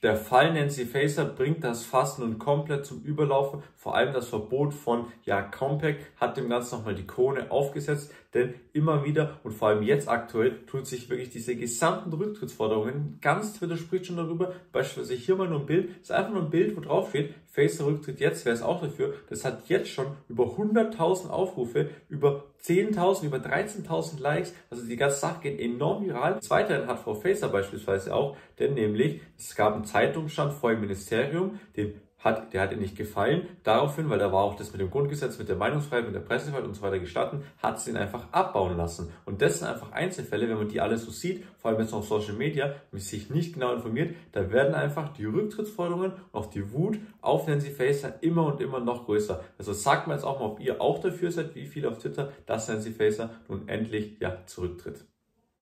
Der Fall Nancy Faeser bringt das Fass nun komplett zum Überlaufen. Vor allem das Verbot von Compact hat dem Ganzen nochmal die Krone aufgesetzt. Denn immer wieder und vor allem jetzt aktuell tut sich wirklich diese gesamten Rücktrittsforderungen. Ganz Twitter spricht schon darüber. Beispielsweise hier mal nur ein Bild. Das ist einfach nur ein Bild, wo drauf steht, Faeser Rücktritt jetzt, wer ist auch dafür. Das hat jetzt schon über 100.000 Aufrufe, über 10.000, über 13.000 Likes. Also die ganze Sache geht enorm viral. Des Weiteren hat Frau Faeser beispielsweise auch, denn nämlich es gab einen Zeitungsstand vor dem Ministerium, der hat ihr nicht gefallen. Daraufhin, weil da war auch das mit dem Grundgesetz, mit der Meinungsfreiheit, mit der Pressefreiheit und so weiter gestatten, hat sie ihn einfach abbauen lassen. Und das sind einfach Einzelfälle, wenn man die alle so sieht, vor allem jetzt auf Social Media, wenn man sich nicht genau informiert, da werden einfach die Rücktrittsforderungen und auch die Wut auf Nancy Faeser immer und immer noch größer. Also sagt mal jetzt auch mal, ob ihr auch dafür seid, wie viele auf Twitter, dass Nancy Faeser nun endlich zurücktritt.